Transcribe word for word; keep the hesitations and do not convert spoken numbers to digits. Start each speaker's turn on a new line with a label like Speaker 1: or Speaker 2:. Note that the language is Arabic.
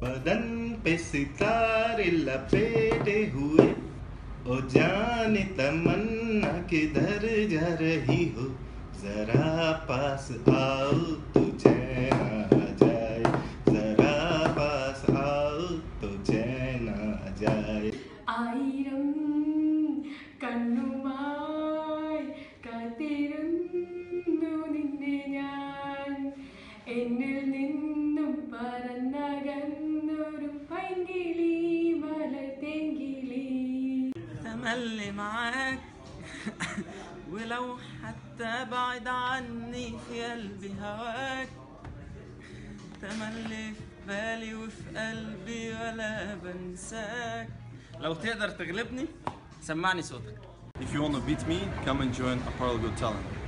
Speaker 1: बदन पे सितारे लपेटे हुए ओ जाने तमन्ना किधर जा रही हो जरा पास आओ तो चैन आ जाए जरा पास आओ तो चैन आ जाए
Speaker 2: ആയിരം കണ്ണുമായി കാത്തിരുന്നു നിന്നെ ഞാൻ എന്നിൽ നിന്നും പറന്നകന്നൊരു പൈങ്കിളി മലർതെങ്കിളി
Speaker 3: تملي معاك ولو حتى بعد عني في قلبي هواك تملي في بالي وفي قلبي ولا بنساك لو تقدر تغلبني سمعني صوتك.
Speaker 4: If you want to beat me, come and join Apparel Got Talent.